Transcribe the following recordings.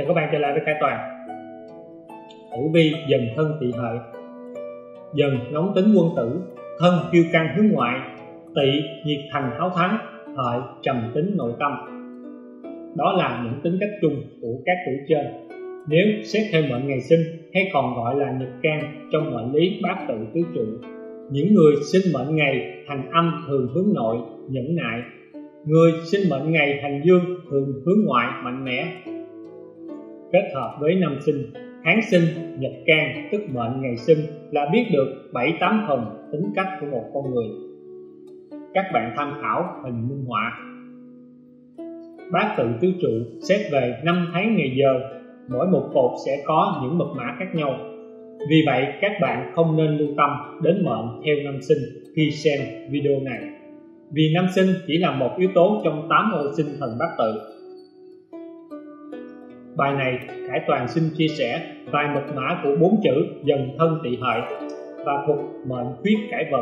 các bạn trở lại với Khải Toàn. Tử vi Dần Thân Tỵ Hợi. Dần nóng tính quân tử, Thân kiêu căng hướng ngoại, Tỵ nhiệt thành háo thắng, Hợi trầm tính nội tâm. Đó là những tính cách chung của các tuổi trên. Nếu xét theo mệnh ngày sinh, hay còn gọi là nhật can trong mệnh lý bát tự tứ trụ, những người sinh mệnh ngày hành âm thường hướng nội, nhẫn nại. Người sinh mệnh ngày hành dương thường hướng ngoại, mạnh mẽ. Kết hợp với năm sinh, tháng sinh, nhật can tức mệnh ngày sinh là biết được 7-8 phần tính cách của một con người. Các bạn tham khảo hình minh họa. Bát tự tứ trụ xét về năm tháng ngày giờ, mỗi một cột sẽ có những mật mã khác nhau. Vì vậy các bạn không nên lưu tâm đến mệnh theo năm sinh khi xem video này, vì năm sinh chỉ là một yếu tố trong 8 ô sinh thần bát tự. Bài này Khải Toàn xin chia sẻ vài mật mã của 4 chữ Dần Thân Tỵ Hợi và thuộc mệnh khuyết cải vận.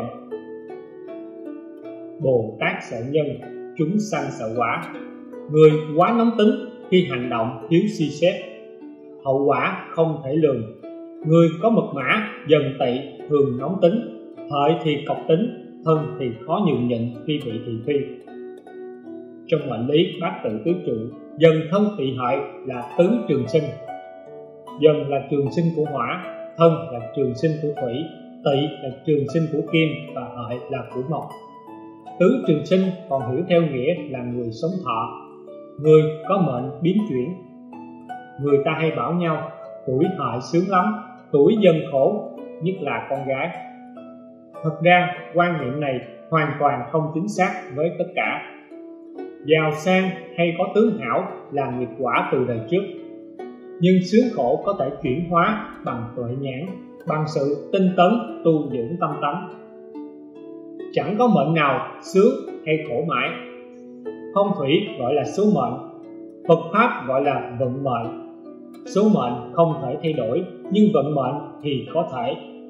Bồ Tát sợ nhân, chúng sanh sợ quả. Người quá nóng tính, khi hành động thiếu suy xét, hậu quả không thể lường. Người có mật mã Dần Tỵ thường nóng tính, Hợi thì cọc tính, Thân thì khó nhường nhịn khi bị thị phi. Trong mệnh lý bát tự tứ trụ, Dần Thân Tỵ Hợi là tứ trường sinh. Dần là trường sinh của hỏa, Thân là trường sinh của thủy, Tỵ là trường sinh của kim và Hợi là của mộc. Tứ trường sinh còn hiểu theo nghĩa là người sống thọ, người có mệnh biến chuyển. Người ta hay bảo nhau tuổi Hợi sướng lắm, tuổi Dần khổ, nhất là con gái. Thật ra quan niệm này hoàn toàn không chính xác với tất cả. Giàu sang hay có tướng hảo là nghiệp quả từ đời trước, nhưng sướng khổ có thể chuyển hóa bằng tuệ nhãn, bằng sự tinh tấn tu dưỡng tâm tánh. Chẳng có mệnh nào sướng hay khổ mãi. Phong thủy gọi là số mệnh, Phật pháp gọi là vận mệnh. Số mệnh không thể thay đổi, nhưng vận mệnh thì có thể.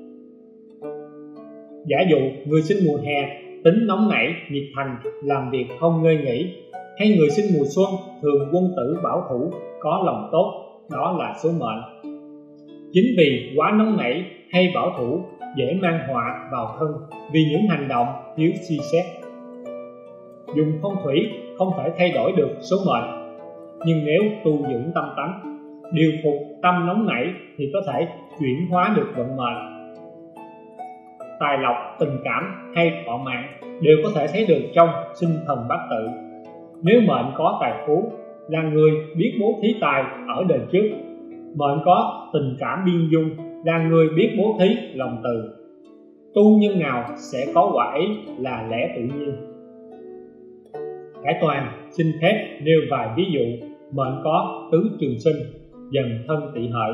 Giả dụ người sinh mùa hè tính nóng nảy, nhiệt thành, làm việc không ngơi nghỉ, hay người sinh mùa xuân thường quân tử bảo thủ, có lòng tốt, đó là số mệnh. Chính vì quá nóng nảy hay bảo thủ dễ mang họa vào thân vì những hành động thiếu suy xét. Dùng phong thủy không thể thay đổi được số mệnh, nhưng nếu tu dưỡng tâm tánh, điều phục tâm nóng nảy thì có thể chuyển hóa được vận mệnh. Tài lộc, tình cảm hay thọ mạng đều có thể thấy được trong sinh thần bát tự. Nếu mệnh có tài phú, là người biết bố thí tài ở đời trước. Mệnh có tình cảm biên dung, là người biết bố thí lòng từ. Tu nhân nào sẽ có quả ấy là lẽ tự nhiên. Khải Toàn xin phép nêu vài ví dụ mệnh có tứ trường sinh Dần Thân Tỵ Hợi.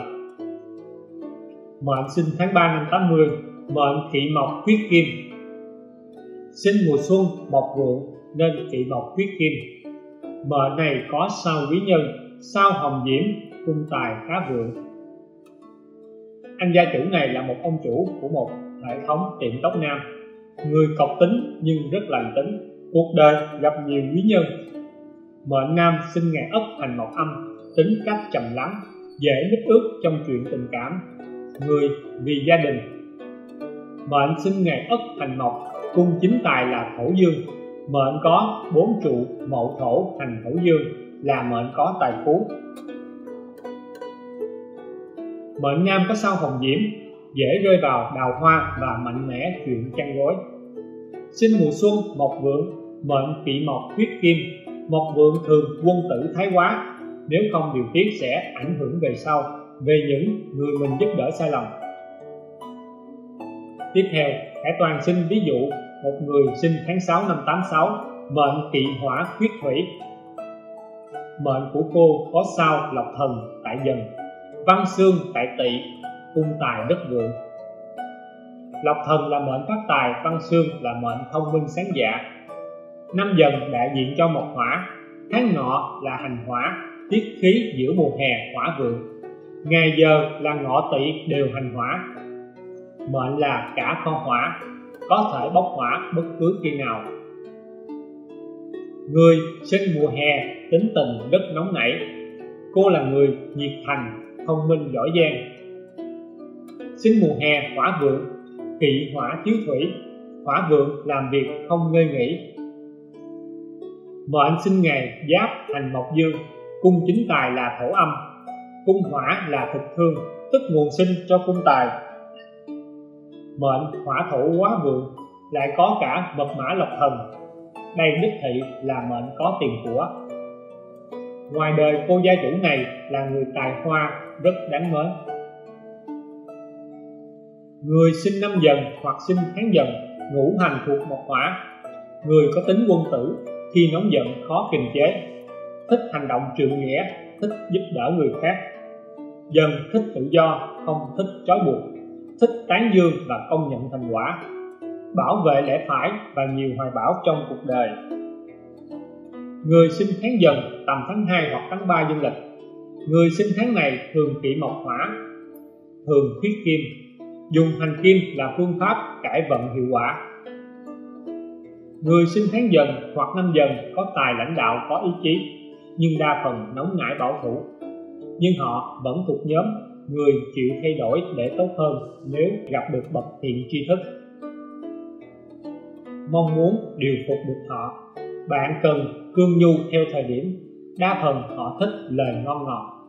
Mệnh sinh tháng 3 năm 80, mệnh kỵ mộc khuyết kim. Sinh mùa xuân mộc vượng nên kỵ mộc khuyết kim. Mệnh này có sao quý nhân, sao hồng diễm, cung tài khá vượng. Anh gia chủ này là một ông chủ của một hệ thống tiệm tóc nam. Người cọc tính nhưng rất lành tính, cuộc đời gặp nhiều quý nhân. Mệnh nam sinh ngày Ất hành mộc âm, tính cách trầm lắng, dễ mít ướt trong chuyện tình cảm, người vì gia đình. Mệnh sinh ngày Ất hành mộc, cung chính tài là thổ dương. Mệnh có 4 trụ mậu thổ hành thổ dương là mệnh có tài phú. Mệnh nam có sao hồng diễm, dễ rơi vào đào hoa và mạnh mẽ chuyện chăn gối. Sinh mùa xuân mộc vượng, mệnh kỵ mộc khuyết kim. Mộc vượng thường quân tử thái quá, nếu không điều tiết sẽ ảnh hưởng về sau về những người mình giúp đỡ sai lầm. Tiếp theo, Khải Toàn xin ví dụ một người sinh tháng 6 năm 86, mệnh kỵ hỏa khuyết thủy. Mệnh của cô có sao lộc thần tại Dần, văn xương tại Tỵ, cung tài rất vượng. Lộc thần là mệnh phát tài, văn xương là mệnh thông minh sáng dạ. Năm Dần đại diện cho mộc hỏa, tháng Ngọ là hành hỏa, tiết khí giữa mùa hè hỏa vượng. Ngày giờ là Ngọ Tỵ đều hành hỏa. Mệnh là cả kho hỏa, có thể bốc hỏa bất cứ khi nào. Người sinh mùa hè tính tình rất nóng nảy. cô là người nhiệt thành, thông minh giỏi giang. Sinh mùa hè hỏa vượng, kỵ hỏa chiếu thủy. Hỏa vượng làm việc không ngơi nghỉ. Mệnh sinh ngày Giáp hành Mộc Dương, cung chính tài là Thổ Âm. Cung hỏa là thực thương, tức nguồn sinh cho cung tài. Mệnh hỏa thổ quá vượng, lại có cả mật mã lộc thần. Đây đích thị là mệnh có tiền của. Ngoài đời cô gia chủ này là người tài hoa, rất đáng mến. Người sinh năm Dần hoặc sinh tháng Dần, ngũ hành thuộc mộc hỏa. Người có tính quân tử, khi nóng giận khó kiềm chế, thích hành động trượng nghĩa, thích giúp đỡ người khác. Dần thích tự do, không thích trói buộc, thích tán dương và công nhận thành quả, bảo vệ lẽ phải và nhiều hoài bão trong cuộc đời. Người sinh tháng Dần tầm tháng 2 hoặc tháng 3 dương lịch. Người sinh tháng này thường kỵ mộc hỏa, thường khuyết kim, dùng hành kim là phương pháp cải vận hiệu quả. Người sinh tháng Dần hoặc năm Dần có tài lãnh đạo, có ý chí, nhưng đa phần nóng nảy bảo thủ. Nhưng họ vẫn thuộc nhóm người chịu thay đổi để tốt hơn nếu gặp được bậc thiện tri thức. Mong muốn điều phục được họ, bạn cần cương nhu theo thời điểm. Đa phần họ thích lời ngon ngọt.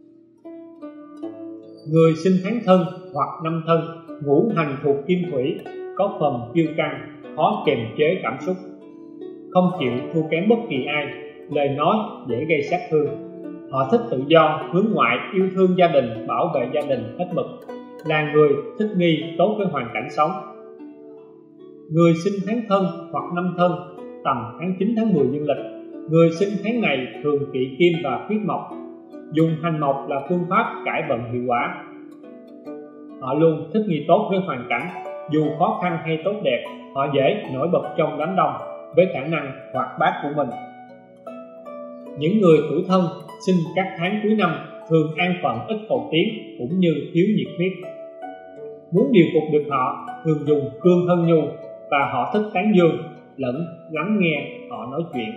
Người sinh tháng Thân hoặc năm Thân, ngũ hành thuộc kim thủy, có phần kiêu căng, khó kiềm chế cảm xúc, không chịu thua kém bất kỳ ai, lời nói dễ gây sát thương. Họ thích tự do, hướng ngoại, yêu thương gia đình, bảo vệ gia đình hết mực, là người thích nghi, tốt với hoàn cảnh sống. Người sinh tháng Thân hoặc năm Thân, tầm tháng 9 tháng 10 dương lịch. Người sinh tháng này thường kỵ kim và khuyết mộc, dùng hành mộc là phương pháp cải vận hiệu quả. Họ luôn thích nghi tốt với hoàn cảnh, dù khó khăn hay tốt đẹp, họ dễ nổi bật trong đám đông với khả năng hoạt bát của mình. Những người tuổi Thân sinh các tháng cuối năm thường an phận, ít cầu tiến, cũng như thiếu nhiệt huyết. Muốn điều phục được họ, thường dùng cương thân nhu, và họ thích tán dương lẫn lắng nghe họ nói chuyện.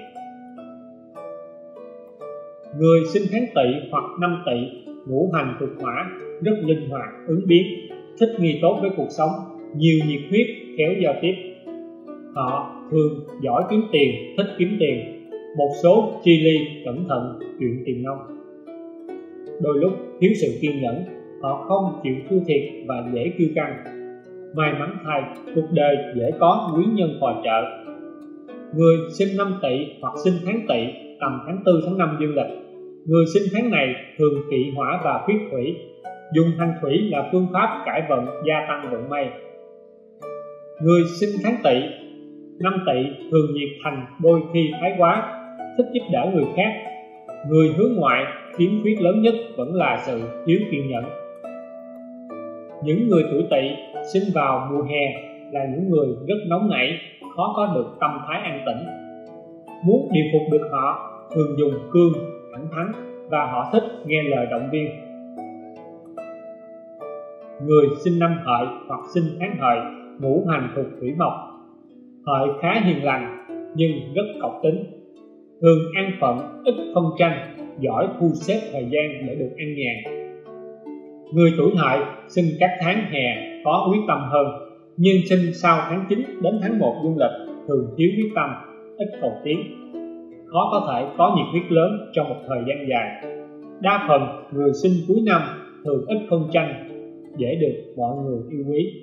Người sinh tháng Tỵ hoặc năm Tỵ, ngũ hành thuộc hỏa, rất linh hoạt, ứng biến, thích nghi tốt với cuộc sống, nhiều nhiệt huyết, khéo giao tiếp. Họ thường giỏi kiếm tiền, thích kiếm tiền, một số chi ly, cẩn thận chuyện tiền nông. Đôi lúc thiếu sự kiên nhẫn, họ không chịu thua thiệt và dễ kiêu căng. May mắn thay, cuộc đời dễ có quý nhân phò trợ. Người sinh năm Tỵ hoặc sinh tháng Tỵ, tầm tháng 4 tháng 5 dương lịch. Người sinh tháng này thường kỵ hỏa và khuyết thủy, dùng hành thủy là phương pháp cải vận, gia tăng vận may. Người sinh tháng Tỵ, năm Tỵ thường nhiệt thành, đôi khi thái quá, thích giúp đỡ người khác. Người hướng ngoại, khiếm khuyết lớn nhất vẫn là sự thiếu kiên nhẫn. Những người tuổi Tỵ sinh vào mùa hè là những người rất nóng nảy, khó có được tâm thái an tĩnh. Muốn điều phục được họ, thường dùng cương, thẳng thắn, và họ thích nghe lời động viên. Người sinh năm Hợi hoặc sinh tháng Hợi, ngũ hành thuộc thủy mộc. Hợi khá hiền lành nhưng rất cộc tính, thường an phận, ít phân tranh, giỏi thu xếp thời gian để được an nhàn. Người tuổi Hợi sinh các tháng hè có quyết tâm hơn, nhưng sinh sau tháng 9 đến tháng 1 dương lịch thường thiếu quyết tâm, ít cầu tiến, khó có thể có nhiệt huyết lớn trong một thời gian dài. Đa phần người sinh cuối năm thường ít phân tranh, dễ được mọi người yêu quý.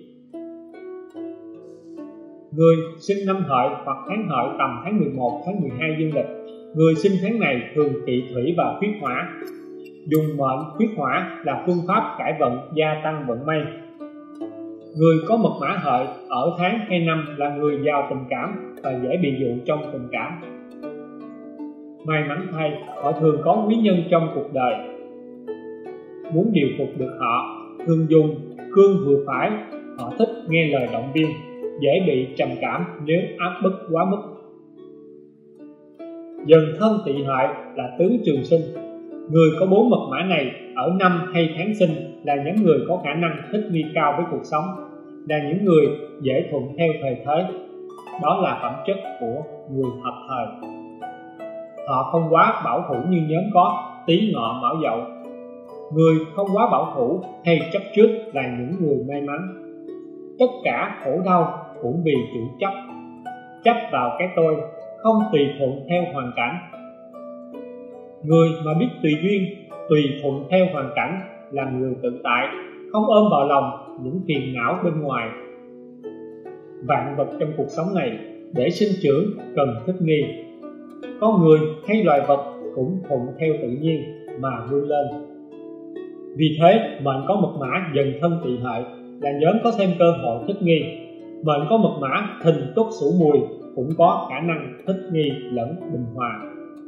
Người sinh năm Hợi hoặc tháng Hợi tầm tháng 11 tháng 12 dương lịch. Người sinh tháng này thường kỵ thủy và khuyết hỏa, dùng mệnh khuyết hỏa là phương pháp cải vận, gia tăng vận may. Người có mật mã Hợi ở tháng hay năm là người giàu tình cảm và dễ bị dụ trong tình cảm. May mắn thay, họ thường có quý nhân trong cuộc đời. Muốn điều phục được họ, thường dùng cương vừa phải, họ thích nghe lời động viên, dễ bị trầm cảm nếu áp bức quá mức. Dần Thân Tỵ Hợi là tứ trường sinh. Người có 4 mật mã này ở năm hay tháng sinh là những người có khả năng thích nghi cao với cuộc sống, là những người dễ thuận theo thời thế. Đó là phẩm chất của người hợp thời. Họ không quá bảo thủ như nhóm có, Tý Ngọ Mão Dậu. Người không quá bảo thủ hay chấp trước là những người may mắn. Tất cả khổ đau cũng vì chữ chấp vào cái tôi, không tùy thuận theo hoàn cảnh. Người mà biết tùy duyên, tùy thuận theo hoàn cảnh là người tự tại, không ôm vào lòng những phiền não bên ngoài. Vạn vật trong cuộc sống này để sinh trưởng cần thích nghi. Con người hay loài vật cũng thuận theo tự nhiên mà vươn lên. Vì thế, mệnh có mật mã dần thân tỵ hợi là nhóm có thêm cơ hội thích nghi. Mệnh có mật mã Thìn Tuất Sửu Mùi cũng có khả năng thích nghi lẫn bình hòa.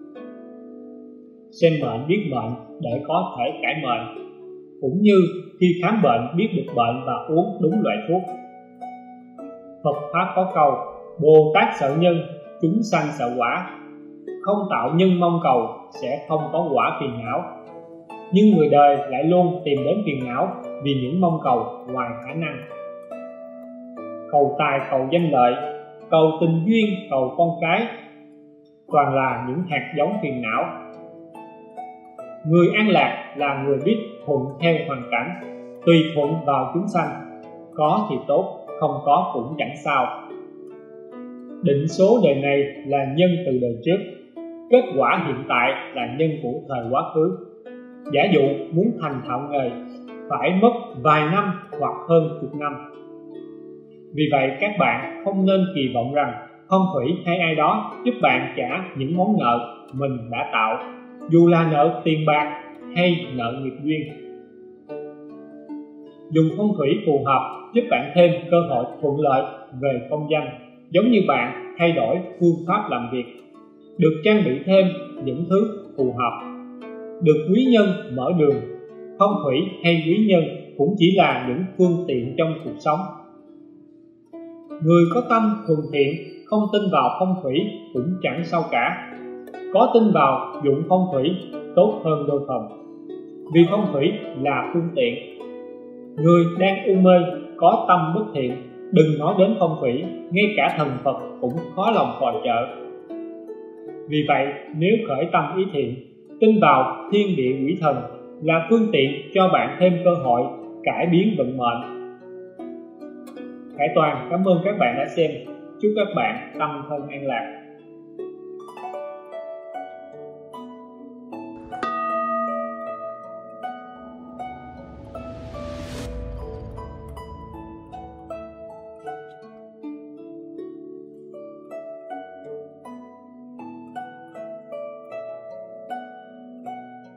Xem mệnh biết mệnh để có thể cải mệnh, cũng như khi khám bệnh biết được bệnh và uống đúng loại thuốc. Phật Pháp có câu: Bồ Tát sợ nhân, chúng sanh sợ quả. Không tạo nhân mong cầu sẽ không có quả phiền não. Nhưng người đời lại luôn tìm đến phiền não vì những mong cầu ngoài khả năng. Cầu tài, cầu danh lợi, cầu tình duyên, cầu con cái, toàn là những hạt giống phiền não. Người an lạc là người biết thuận theo hoàn cảnh, tùy thuận vào chúng sanh. Có thì tốt, không có cũng chẳng sao. Định số đời này là nhân từ đời trước, kết quả hiện tại là nhân của thời quá khứ. Giả dụ muốn thành thạo nghề phải mất vài năm hoặc hơn chục năm. Vì vậy các bạn không nên kỳ vọng rằng phong thủy hay ai đó giúp bạn trả những món nợ mình đã tạo, dù là nợ tiền bạc hay nợ nghiệp duyên. Dùng phong thủy phù hợp giúp bạn thêm cơ hội thuận lợi về công danh, giống như bạn thay đổi phương pháp làm việc, được trang bị thêm những thứ phù hợp, được quý nhân mở đường. Phong thủy hay quý nhân cũng chỉ là những phương tiện trong cuộc sống. Người có tâm thuần thiện không tin vào phong thủy cũng chẳng sao cả. Có tin vào dụng phong thủy tốt hơn đôi phần, vì phong thủy là phương tiện. Người đang u mê có tâm bất thiện, đừng nói đến phong thủy, ngay cả thần Phật cũng khó lòng phò trợ. Vì vậy nếu khởi tâm ý thiện, tin vào thiên địa quỷ thần là phương tiện cho bạn thêm cơ hội cải biến vận mệnh. Khải Toàn cảm ơn các bạn đã xem. Chúc các bạn tâm thân an lạc.